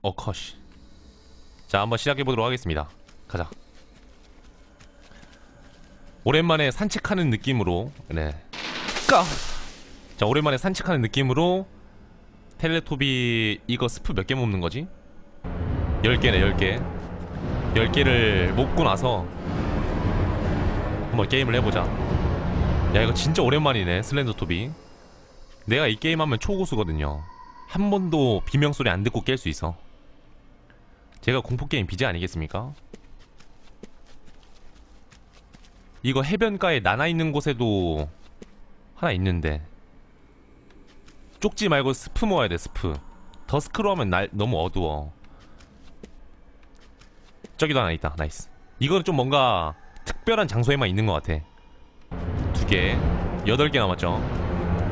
컷이. 자, 한번 시작해보도록 하겠습니다. 가자. 오랜만에 산책하는 느낌으로, 네. 자, 오랜만에 산책하는 느낌으로 텔레토비 이거 스프 몇 개 먹는 거지? 10개네, 10개. 10개를 먹고 나서 한번 게임을 해보자. 야, 이거 진짜 오랜만이네, 슬렌더 토비. 내가 이 게임 하면 초고수거든요. 한 번도 비명소리 안 듣고 깰 수 있어. 제가 공포게임 BJ 아니겠습니까? 이거 해변가에 나나 있는 곳에도 하나 있는데 쪽지 말고 스프 모아야 돼. 스프. 더스크로 하면 너무 어두워. 저기도 하나 있다. 나이스. 이거는 좀 뭔가 특별한 장소에만 있는 것 같아. 2개 8개 남았죠.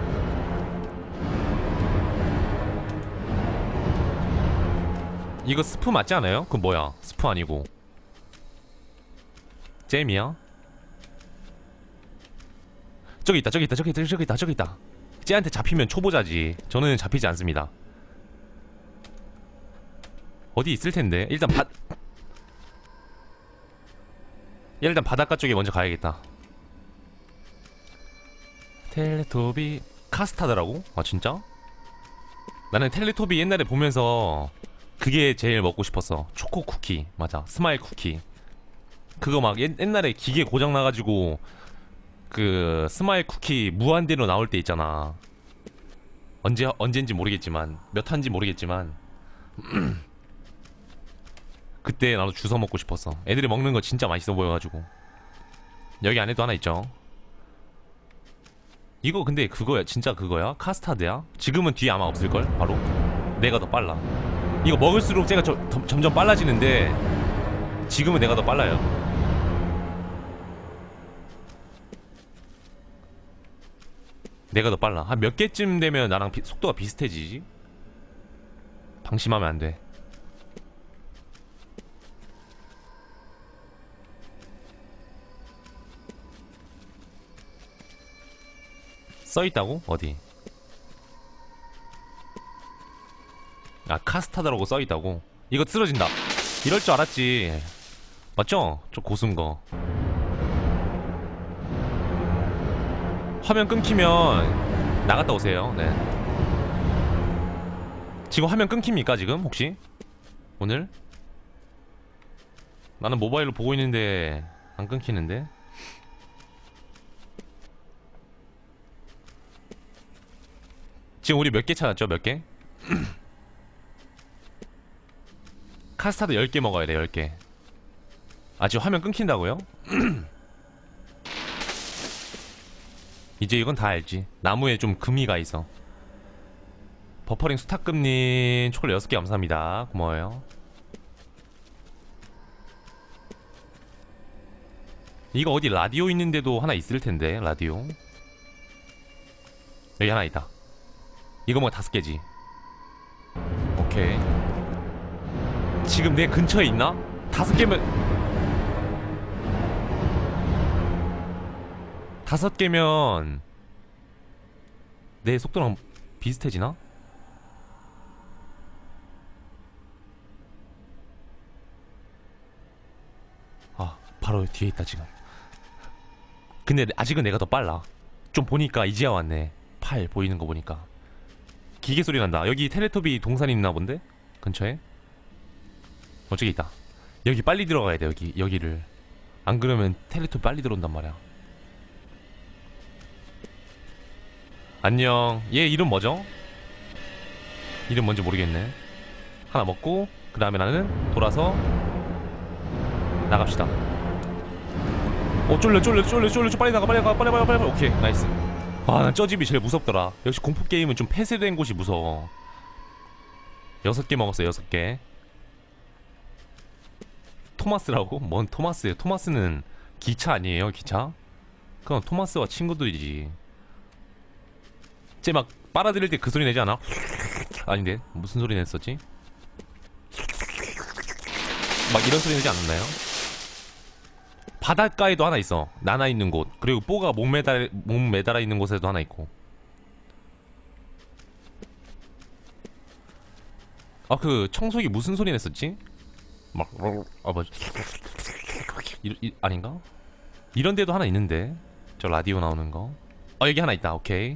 이거 스프 맞지 않아요? 그건 뭐야? 스프 아니고 잼이야? 저기 있다, 저기 있다, 저기 있다, 저기 있다, 저기 있다. 쟤한테 잡히면 초보자지. 저는 잡히지 않습니다. 어디 있을 텐데. 일단 바닷가 쪽에 먼저 가야겠다. 텔레토비 카스타드라고? 아, 진짜? 나는 텔레토비 옛날에 보면서 그게 제일 먹고 싶었어. 초코 쿠키. 맞아, 스마일 쿠키. 그거 막 옛날에 기계 고장 나가지고 그 스마일 쿠키 무한대로 나올 때 있잖아. 언젠지 모르겠지만, 몇 한지 모르겠지만 그때 나도 주워 먹고 싶었어. 애들이 먹는 거 진짜 맛있어 보여가지고. 여기 안에도 하나 있죠. 이거 근데 그거야, 진짜 그거야? 카스타드야? 지금은 뒤에 아마 없을걸? 바로 내가 더 빨라. 이거 먹을수록 제가 점점 빨라지는데 지금은 내가 더 빨라요. 내가 더 빨라. 한 몇 개쯤 되면 나랑 속도가 비슷해지지? 방심하면 안 돼. 써있다고? 어디? 아, 카스타드라고 써있다고? 이거 쓰러진다. 이럴 줄 알았지. 맞죠? 저 고수인거. 화면 끊기면 나갔다 오세요. 네. 지금 화면 끊깁니까 지금 혹시? 오늘? 나는 모바일로 보고 있는데 안 끊기는데? 지금 우리 몇 개 찾았죠? 몇 개? 카스타드 10개 먹어야 돼. 10개. 아, 지금 화면 끊긴다고요? 이제 이건 다 알지. 나무에 좀 금이 가 있어. 버퍼링 수탁금님 초콜릿 6개 감사합니다. 고마워요. 이거 어디 라디오 있는데도 하나 있을 텐데. 라디오 여기 하나 있다. 이거 뭐 5개지. 오케이. 지금 내 근처에 있나? 5개면 5개면 내 속도랑 비슷해지나? 아, 바로 뒤에 있다 지금. 근데 아직은 내가 더 빨라. 좀 보니까 이제야 왔네. 팔 보이는 거 보니까. 기계 소리 난다. 여기 텔레토비 동산 있나 본데? 근처에? 저기 있다. 여기 빨리 들어가야 돼. 여기를. 안 그러면 텔레토비 빨리 들어온단 말이야. 안녕. 얘 이름 뭐죠? 이름 뭔지 모르겠네. 하나 먹고 그 다음에 나는 돌아서 나갑시다. 쫄려 빨리 나가 빨리. 오케이, 나이스. 아, 난 저 집이 제일 무섭더라. 역시 공포게임은 좀 폐쇄된 곳이 무서워. 6개 먹었어. 6개. 토마스라고? 뭔 토마스예요? 토마스는 기차 아니에요? 기차? 그럼 토마스와 친구들이지. 쟤 막 빨아들일 때 그 소리 내지 않아? 아닌데 무슨 소리 냈었지? 막 이런 소리 내지 않았나요? 바닷가에도 하나 있어. 나나 있는 곳. 그리고 뽀가 몸 매달아 있는 곳에도 하나 있고. 아 그 청소기 무슨 소리 냈었지? 막 뭐 아닌가? 이런 데도 하나 있는데 저 라디오 나오는 거. 여기 하나 있다. 오케이.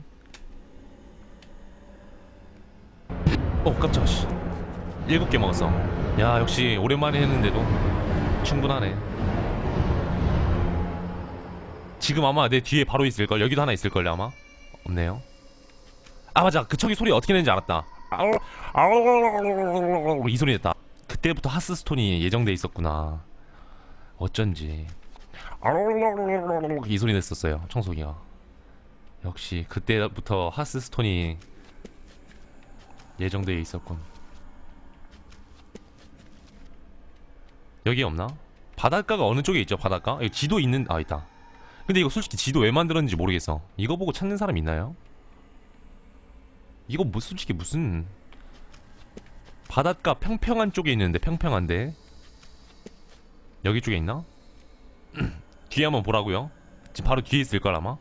깜짝아 씨. 7개 먹었어. 야 역시 오랜만에 했는데도 충분하네. 지금 아마 내 뒤에 바로 있을걸. 여기도 하나 있을걸요 아마. 없네요. 아 맞아 그 척이 소리 어떻게 내는지 알았다. 이 소리 냈다. 그때부터 하스스톤이 예정돼 있었구나. 어쩐지 이 소리 냈었어요 청소기가. 역시 그때부터 하스스톤이 예정돼 있었군. 여기 없나? 바닷가가 어느 쪽에 있죠 바닷가? 여기 지도 있는 있다. 근데 이거 솔직히 지도 왜 만들었는지 모르겠어. 이거 보고 찾는 사람 있나요? 이거 뭐 솔직히 무슨 바닷가 평평한 쪽에 있는데 평평한데 여기 쪽에 있나? 뒤에 한번 보라고요. 지금 바로 뒤에 있을걸 아마.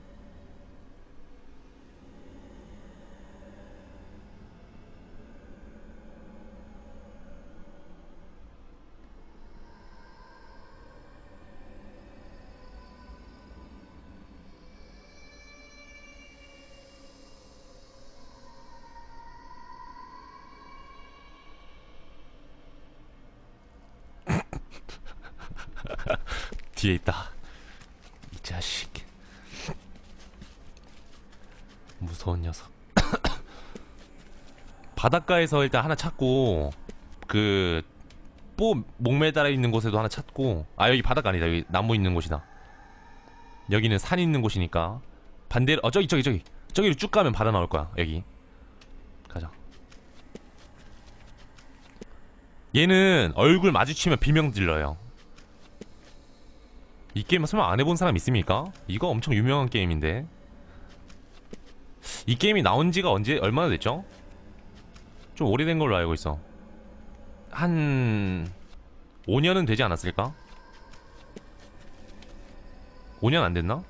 뒤에 있다. 이 자식 무서운 녀석. 바닷가에서 일단 하나 찾고 그 목매달아 있는 곳에도 하나 찾고. 여기 바닷가 아니다. 여기 나무 있는 곳이다. 여기는 산 있는 곳이니까 반대로 저기로 쭉 가면 바다 나올 거야. 여기 가자. 얘는 얼굴 마주치면 비명 질러요. 이 게임 설마 안 해본 사람 있습니까? 이거 엄청 유명한 게임인데. 이 게임이 나온 지가 얼마나 됐죠? 좀 오래된 걸로 알고 있어. 한 5년은 되지 않았을까? 5년 안 됐나?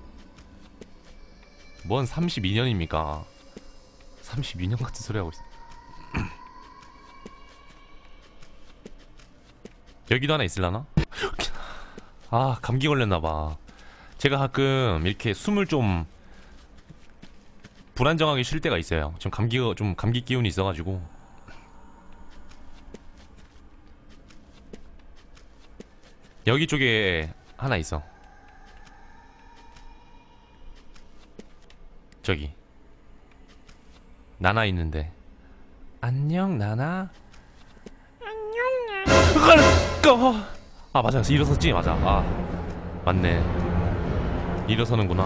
뭔 32년입니까? 32년 같은 소리 하고 있어. 여기도 하나 있을라나? 감기 걸렸나봐. 제가 가끔 이렇게 숨을 좀 불안정하게 쉴 때가 있어요. 지금 감기 기운이 있어가지고. 여기 쪽에 하나 있어. 저기 나나 있는데. 안녕 나나. 맞아 일어섰지. 맞아. 맞네 일어서는구나.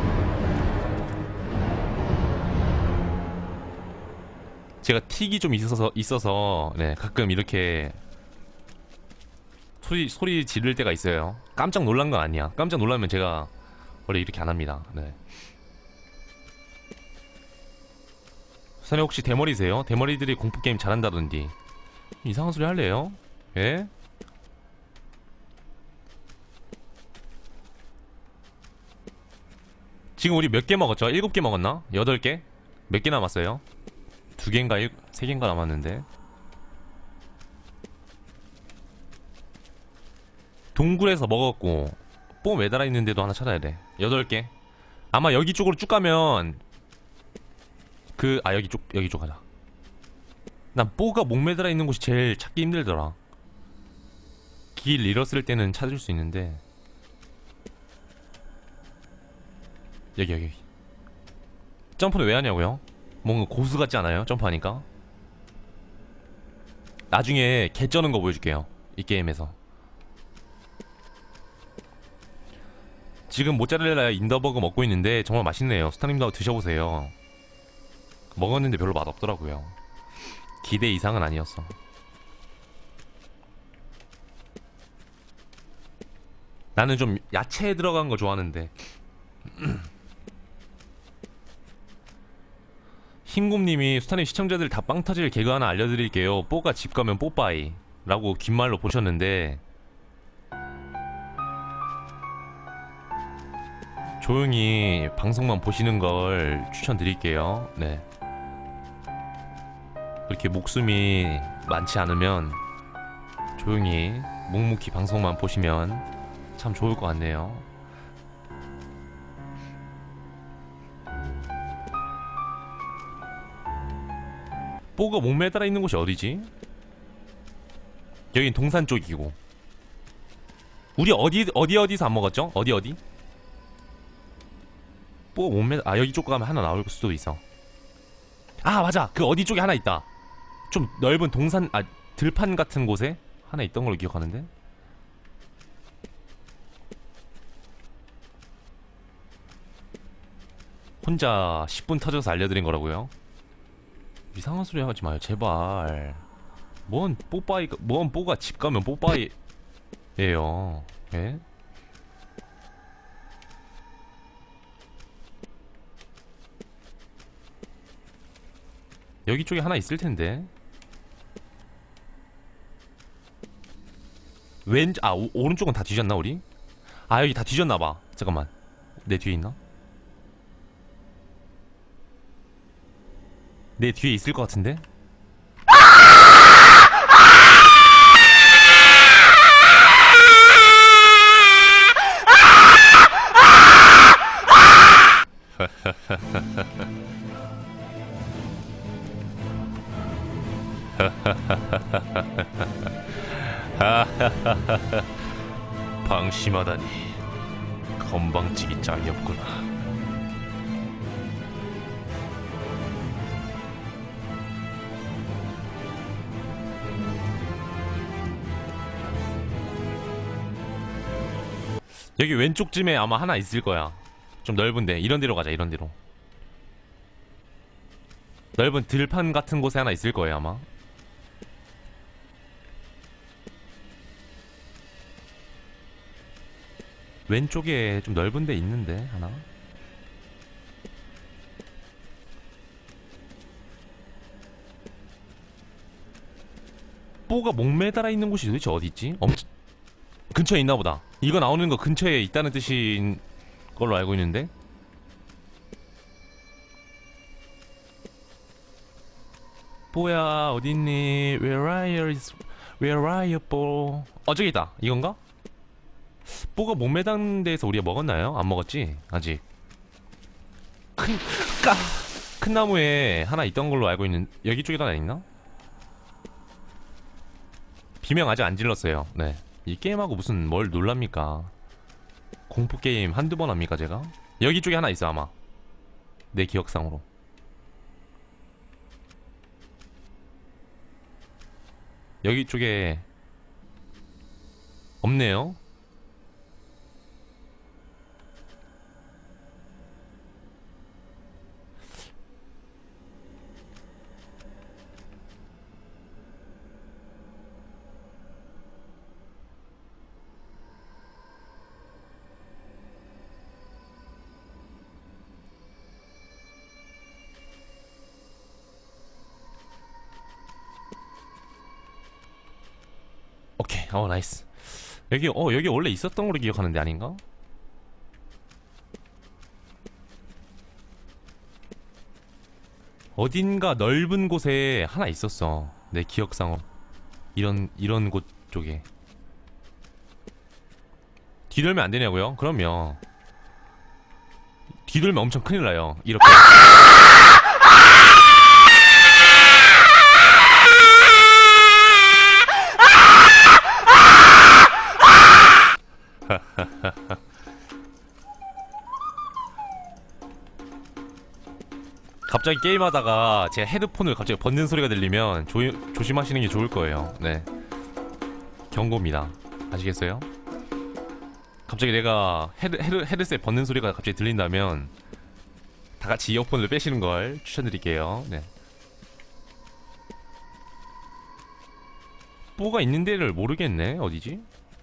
제가 틱이 좀 있어서 네 가끔 이렇게 소리 지를 때가 있어요. 깜짝 놀란 건 아니야. 깜짝 놀라면 제가 원래 이렇게 안 합니다. 네. 선생님 혹시 대머리세요? 대머리들이 공포게임 잘한다던디. 이상한 소리 할래요? 예? 지금 우리 몇 개 먹었죠? 7개 먹었나? 8개? 몇 개 남았어요? 2개인가 3개인가 남았는데. 동굴에서 먹었고 뽕 매달아 있는데도 하나 찾아야 돼. 8개. 아마 여기 쪽으로 쭉 가면 여기 쪽 가자. 난 뽀가 목 매달아 있는 곳이 제일 찾기 힘들더라. 길 잃었을 때는 찾을 수 있는데. 여기 점프는 왜 하냐고요? 뭔가 고수 같지 않아요? 점프하니까. 나중에 개 쩌는 거 보여줄게요 이 게임에서. 지금 모짜렐라 인더버거 먹고 있는데 정말 맛있네요. 스타님도 한번 드셔보세요. 먹었는데 별로 맛없더라고요. 기대 이상은 아니었어. 나는 좀 야채 들어간 거 좋아하는데. 흰곰님이 수타님 시청자들 다 빵 터질 개그 하나 알려드릴게요. 뽀가 집 가면 뽀빠이 라고 긴 말로 보셨는데, 조용히 방송만 보시는 걸 추천드릴게요. 네. 그렇게 목숨이 많지 않으면 조용히 묵묵히 방송만 보시면 참 좋을 것 같네요. 뽀가 목매달아 있는 곳이 어디지? 여긴 동산 쪽이고. 우리 어디서 안 먹었죠? 어디? 뽀가 목매달아. 여기 쪽 가면 하나 나올 수도 있어. 아 맞아, 그 어디 쪽에 하나 있다. 좀 넓은 동산, 들판 같은 곳에 하나 있던 걸로 기억하는데. 혼자 10분 터져서 알려드린 거라고요? 이상한 소리 하지 마요 제발. 뭔 뽀가 집 가면 뽀빠이예요. 예? 여기 쪽에 하나 있을 텐데. 오른쪽은 다 뒤졌나 우리? 여기 다 뒤졌나봐. 잠깐만, 내 뒤에 있나? 내 뒤에 있을 것 같은데? 방심하다니 건방지기 짝이 없구나. 여기 왼쪽쯤에 아마 하나 있을 거야. 좀 넓은데 이런 데로 가자. 이런 데로 넓은 들판 같은 곳에 하나 있을 거예요 아마. 왼쪽에 좀 넓은 데 있는데 하나. 뽀가 목매달아 있는 곳이 도대체 어디 있지? 근처에 있나 보다. 이거 나오는 거 근처에 있다는 뜻인 걸로 알고 있는데. 뽀야 어딨니? Where are you, 뽀? 저기 있다. 이건가? 뽀가 목매단 데에서 우리가 먹었나요? 안 먹었지? 아직. 큰 나무에 하나 있던 걸로 알고 있는. 여기 쪽에도 하나 있나? 비명 아직 안 질렀어요. 네. 이 게임하고 무슨 뭘 놀랍니까? 공포게임 한두 번 합니까 제가? 여기 쪽에 하나 있어 아마. 내 기억상으로. 여기 쪽에 없네요. 오케이. 나이스. 여기 원래 있었던 걸로 기억하는데 아닌가? 어딘가 넓은 곳에 하나 있었어 내 기억상으로. 이런 곳 쪽에. 뒤돌면 안 되냐고요? 그럼요. 뒤돌면 엄청 큰일 나요. 이렇게. 갑자기 게임하다가 제 헤드폰을 갑자기 벗는 소리가 들리면 조심하시는 게 좋을 거예요. 네. 경고입니다. 아시겠어요? 갑자기 내가 헤드셋 벗는 소리가 갑자기 들린다면 다 같이 이어폰을 빼시는 걸 추천드릴게요. 네. 뭐가 있는 데를 모르겠네. 어디지?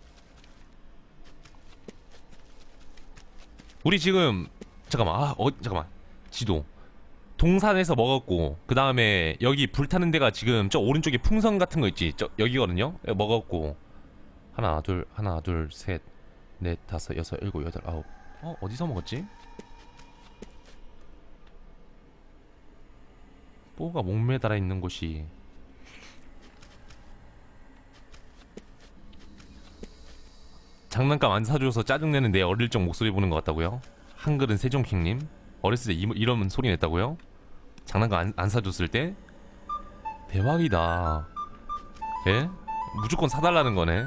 우리 지금 잠깐만. 잠깐만. 지도. 동산에서 먹었고, 그 다음에 여기 불타는 데가 지금 저 오른쪽에 풍선 같은 거 있지? 여기거든요? 먹었고. 하나 둘 셋 넷 다섯 여섯 일곱 여덟 아홉. 어디서 먹었지? 뽀가 목매달아 있는 곳이 장난감 안 사줘서 짜증내는 내 어릴 적 목소리 보는 것 같다고요? 한글은 세종킹님. 어렸을 때 이런 소리 냈다고요? 장난감 안 사줬을 때? 대박이다. 예? 무조건 사달라는 거네.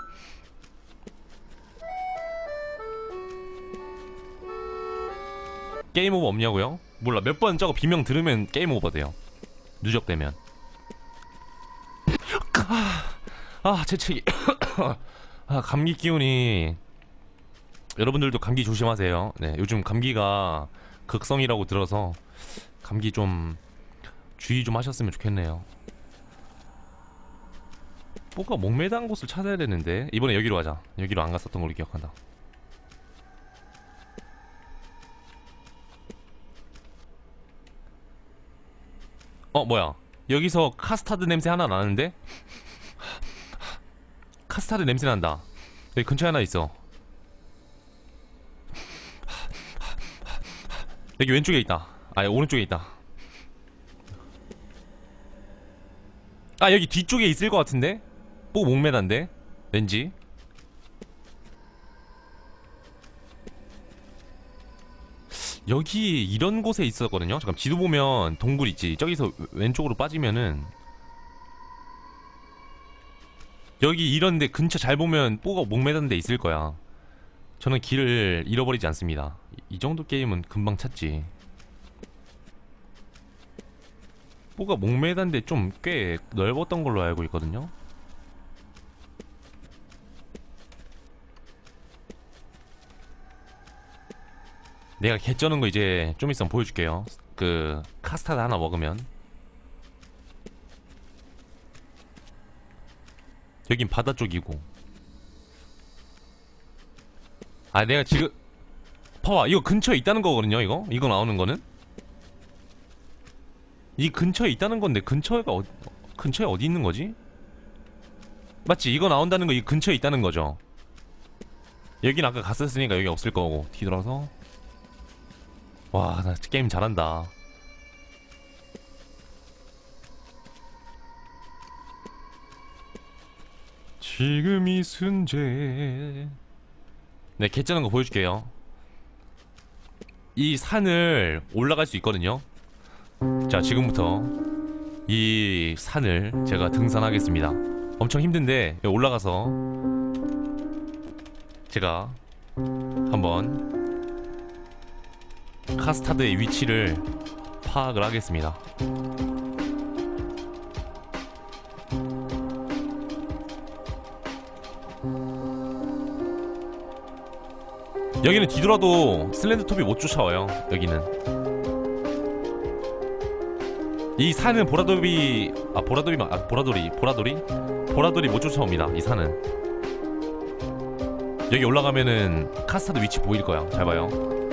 게임 오버 없냐고요? 몰라. 몇 번 저거 비명 들으면 게임 오버 돼요. 누적되면. 재채기. 감기 기운이. 여러분들도 감기 조심하세요. 네, 요즘 감기가 극성이라고 들어서 감기 좀 주의 좀 하셨으면 좋겠네요. 뭐가 목매단 곳을 찾아야 되는데. 이번에 여기로 가자. 여기로 안 갔었던 걸로 기억한다. 뭐야, 여기서 카스타드 냄새 하나 나는데? 카스타드 냄새 난다. 여기 근처에 하나 있어. 여기 왼쪽에 있다. 오른쪽에 있다. 여기 뒤쪽에 있을 것 같은데? 뭐 목매단데? 왠지. 여기 이런 곳에 있었거든요. 잠깐 지도 보면 동굴 있지. 저기서 왼쪽으로 빠지면은 여기 이런데 근처 잘 보면 뽀가 목매단 데 있을 거야. 저는 길을 잃어버리지 않습니다. 이 정도 게임은 금방 찾지. 뽀가 목매단 데 좀 꽤 넓었던 걸로 알고 있거든요. 내가 개쩌는 거 이제 좀 있으면 보여줄게요. 그 카스타드 하나 먹으면. 여긴 바다 쪽이고. 내가 지금 봐봐, 이거 근처에 있다는 거거든요. 이거 나오는 거는 이 근처에 있다는 건데, 근처에 어디 있는 거지? 맞지? 이거 나온다는 거 이 근처에 있다는 거죠. 여긴 아까 갔었으니까 여기 없을 거고. 뒤돌아서. 와, 나 게임 잘한다. 지금 이 순재. 네, 개쩌는 거 보여줄게요. 이 산을 올라갈 수 있거든요. 자, 지금부터 이 산을 제가 등산하겠습니다. 엄청 힘든데 여기 올라가서 제가 한번 카스타드의 위치를 파악을 하겠습니다. 여기는 뒤돌아도 슬렌더톱이 못 쫓아와요. 여기는 이 산은 보라돌이 못 쫓아옵니다. 이 산은. 여기 올라가면은 카스타드 위치 보일 거야. 잘 봐요.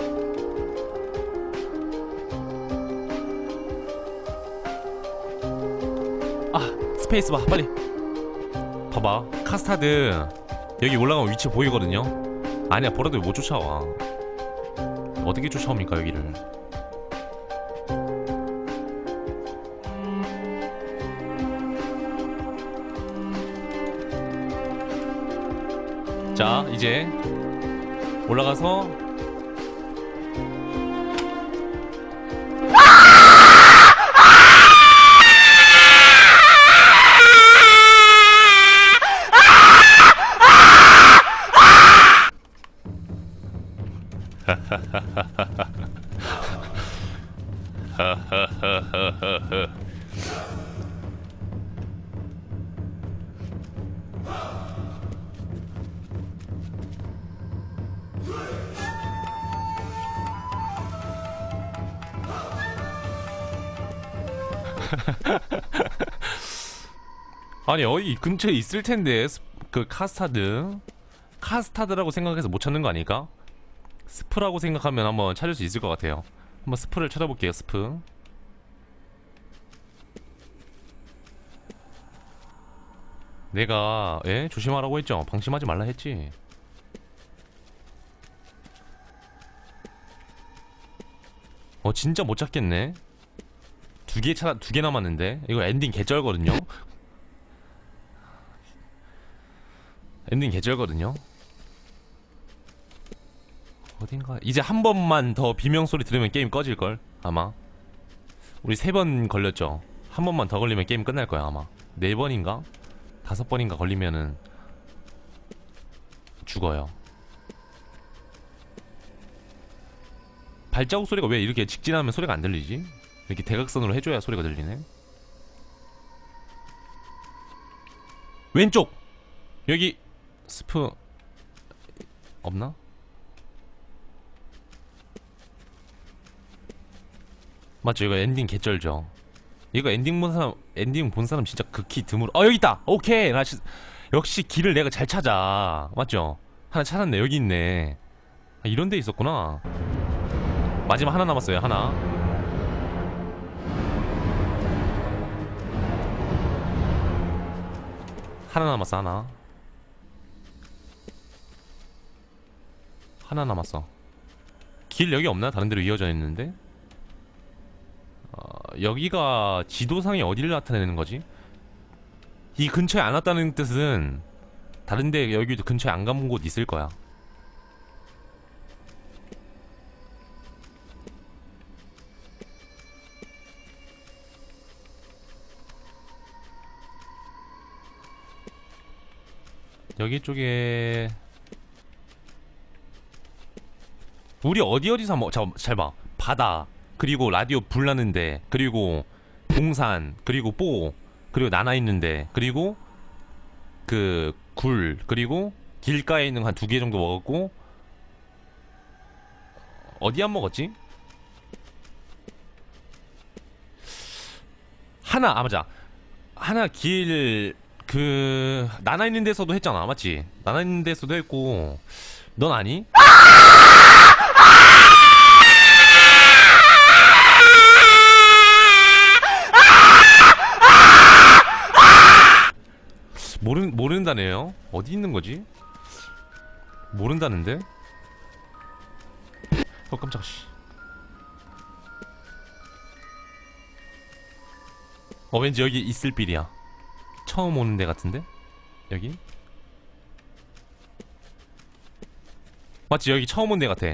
스페이스바 빨리. 봐봐, 카스타드 여기 올라가면 위치 보이거든요. 아니야, 보라돌이 못 쫓아와. 어떻게 쫓아옵니까 여기를. 자, 이제 올라가서 아니, 어디 근처에 있을 텐데. 그 카스타드라고 생각해서 못 찾는 거 아닐까? 스프라고 생각하면 한번 찾을 수 있을 것 같아요. 한번 스프를 찾아볼게요. 스프. 내가 조심하라고 했죠. 방심하지 말라 했지. 진짜 못 찾겠네. 두 개 남았는데. 이거 엔딩 개쩔거든요. 엔딩 개쩔거든요. 어딘가 이제 한 번만 더 비명 소리 들으면 게임 꺼질걸 아마. 우리 3번 걸렸죠. 한 번만 더 걸리면 게임 끝날 거야 아마. 4번인가 5번인가 걸리면은 죽어요. 발자국 소리가 왜 이렇게 직진하면 소리가 안 들리지? 이렇게 대각선으로 해줘야 소리가 들리네. 왼쪽! 여기 스프 없나? 맞죠? 이거 엔딩 개쩔죠? 이거 엔딩 본 사람 진짜 극히 드물어. 여기 있다! 오케이! 역시 길을 내가 잘 찾아. 맞죠? 하나 찾았네. 여기 있네. 이런 데 있었구나. 마지막 하나 남았어요. 하나. 하나 남았어. 하나 남았어. 길 여기 없나? 다른 데로 이어져 있는데. 여기가 지도상에 어디를 나타내는 거지? 이 근처에 안 왔다는 뜻은 다른데 여기도 근처에 안 가본 곳 있을 거야. 여기 쪽에 우리 어디서 잘 봐. 바다, 그리고 라디오 불 나는데, 그리고 동산, 그리고 그리고 나나 있는데, 그리고 그 굴, 그리고 길가에 있는 거 한 2개 정도 먹었고, 어디 안 먹었지? 맞아. 하나 나나 있는 데서도 했잖아. 맞지? 나나 있는 데서도 했고, 넌 아니? 모른다네요. 어디 있는 거지? 모른다는데? 깜짝아. 씨. 왠지 여기 있을 빌이야. 처음 오는 데 같은데? 여기? 맞지? 여기 처음 온 데 같아.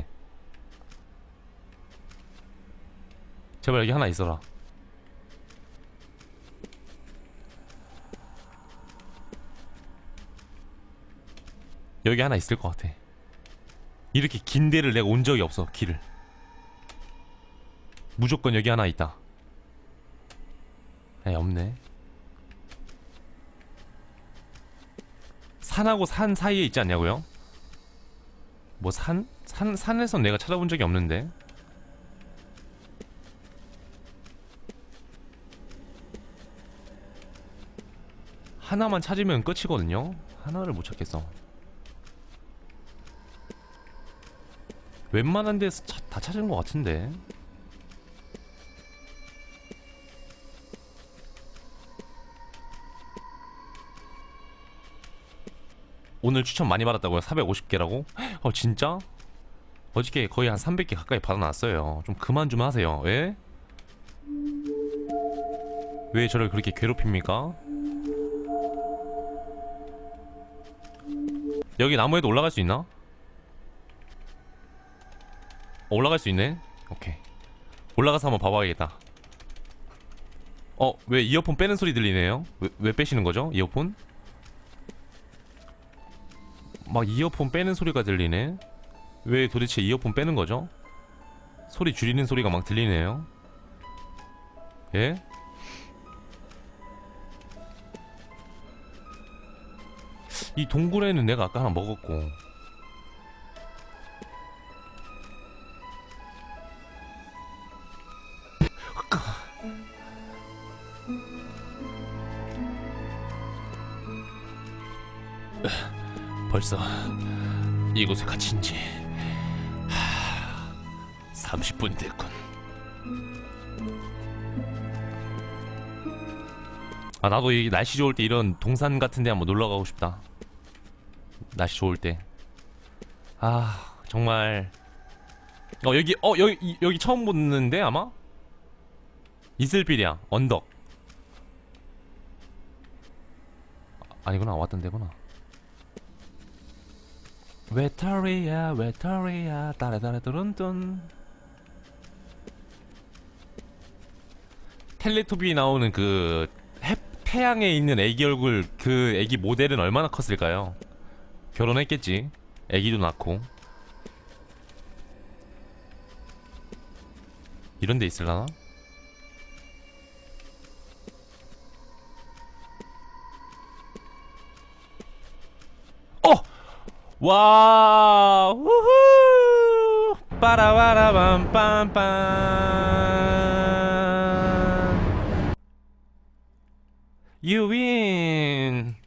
제발 여기 하나 있어라. 여기 하나 있을 것 같아. 이렇게 긴 데를 내가 온 적이 없어. 길을 무조건 여기 하나 있다. 없네. 산하고 산 사이에 있지 않냐고요? 뭐 산에선 내가 찾아본 적이 없는데. 하나만 찾으면 끝이거든요. 하나를 못 찾겠어. 웬만한 데서 다 찾은 것 같은데. 오늘 추천 많이 받았다고요? 450개라고? 진짜? 어저께 거의 한 300개 가까이 받아놨어요. 좀 그만 좀 하세요. 왜? 왜 저를 그렇게 괴롭힙니까? 여기 나무에도 올라갈 수 있나? 올라갈 수 있네? 오케이. 올라가서 한번 봐봐야겠다. 왜 이어폰 빼는 소리 들리네요? 왜 빼시는 거죠? 이어폰? 막 이어폰 빼는 소리가 들리네? 왜 도대체 이어폰 빼는 거죠? 소리 줄이는 소리가 막 들리네요. 예? 이 동굴에는 내가 아까 하나 먹었고. 벌써 이곳에 갇힌 지 30분 됐군. 나도 이 날씨 좋을 때 이런 동산 같은 데 한번 놀러 가고 싶다. 날씨 좋을 때. 정말. 여기 처음 보는데 아마? 이슬비랴 언덕. 아니구나, 왔던 데구나. 외톨이야 외톨이야 따라따라뚜룬뚠. 텔레토비 나오는 그 태양에 있는 애기 얼굴, 그 애기 모델은 얼마나 컸을까요? 결혼했겠지. 애기도 낳고. 이런 데 있을라나? 어! 와! 우후! 빠라바라밤빰빰. You win!